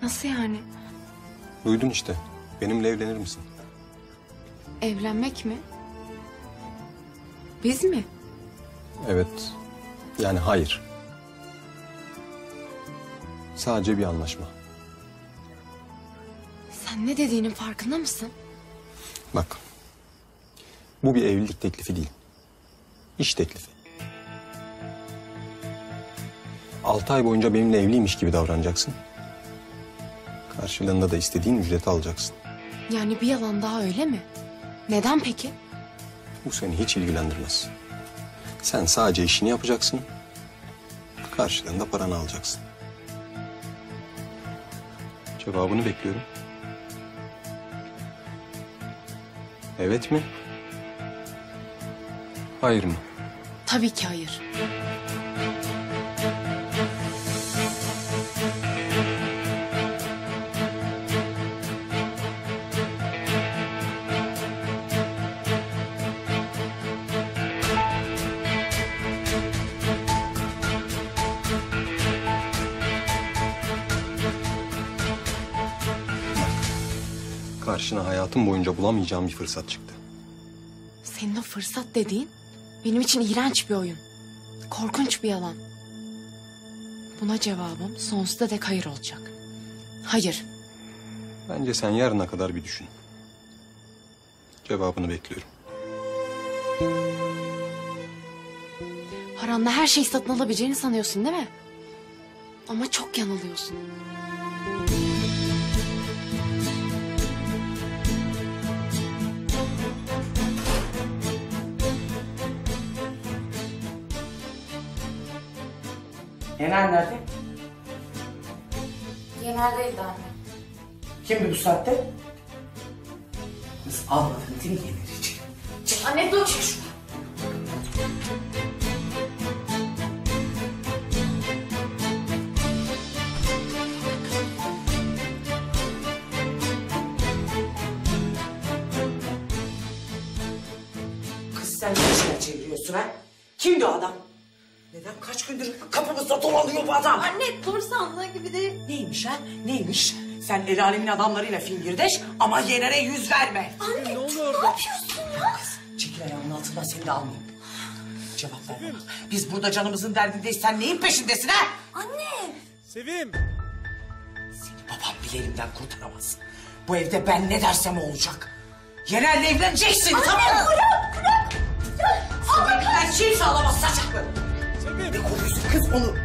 Nasıl yani? Duydun işte. Benimle evlenir misin? Evlenmek mi? Biz mi? Evet. Yani hayır. Sadece bir anlaşma. Sen ne dediğinin farkında mısın? Bak. Bu bir evlilik teklifi değil. İş teklifi. 6 ay boyunca benimle evliymiş gibi davranacaksın. Karşılığında da istediğin ücreti alacaksın. Yani bir yalan daha, öyle mi? Neden peki? Bu seni hiç ilgilendirmez. Sen sadece işini yapacaksın. Karşılığında paranı alacaksın. Cevabını bekliyorum. Evet mi? Hayır mı? Tabii ki hayır. Karşına hayatım boyunca bulamayacağım bir fırsat çıktı. Senin o fırsat dediğin benim için iğrenç bir oyun. Korkunç bir yalan. Buna cevabım sonsuza dek hayır olacak. Hayır. Bence sen yarına kadar bir düşün. Cevabını bekliyorum. Paranla her şeyi satın alabileceğini sanıyorsun değil mi? Ama çok yanılıyorsun. Yener nerede? Yener'deydi anne. Kimdi bu saatte? Kız almadın değil mi Yener'i için? Anne dur. Çık şuradan. Kız sen ne işine çeviriyorsun ha? Kimdi o adam? Neden kaç gündür kapımızda dolanıyor bu adam? Anne dur, sandığı gibi değil. Neymiş ha? Neymiş? Sen el alemin adamlarıyla fingirdeş ama Yener'e yüz verme. Anne ne olur, ne yapıyorsun ya? Çekil ayağımın altından seni de almayayım. Cevap ver bana. Biz burada canımızın derdindeyiz. Sen neyin peşindesin ha? Anne. Sevim! Seni babam bile elimden kurtaramaz. Bu evde ben ne dersem o olacak. Yener'le evleneceksin, tamam mı? Bırak. Seni elimden kimse alamaz saçaklı. Sevim! Ne koruyorsun kız onu?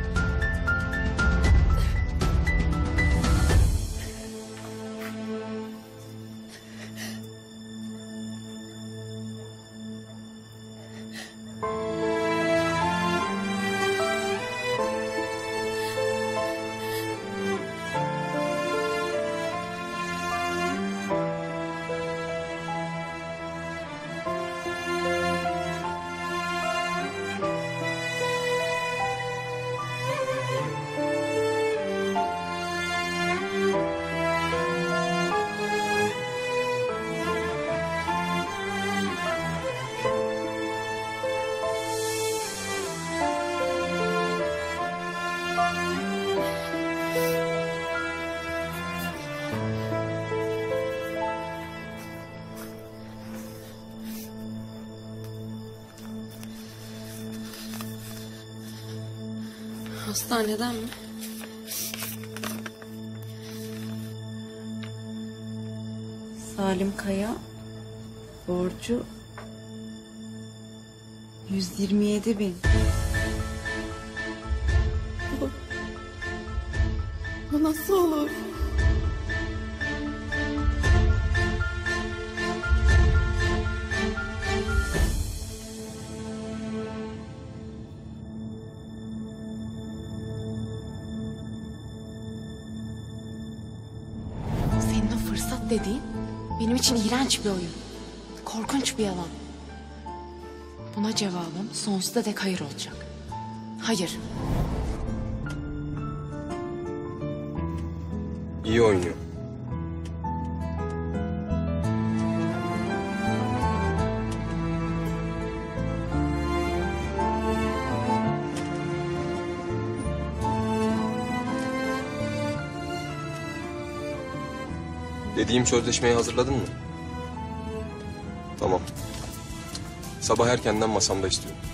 Hastaneden mi? Salim Kaya borcu 127.000. Bu nasıl olur? Senin o fırsat dediğin benim için iğrenç bir oyun. Korkunç bir yalan. Buna cevabım sonsuza dek hayır olacak. Hayır. İyi oynuyor. Dediğim sözleşmeyi hazırladın mı? Tamam. Sabah erkenden masamda istiyorum.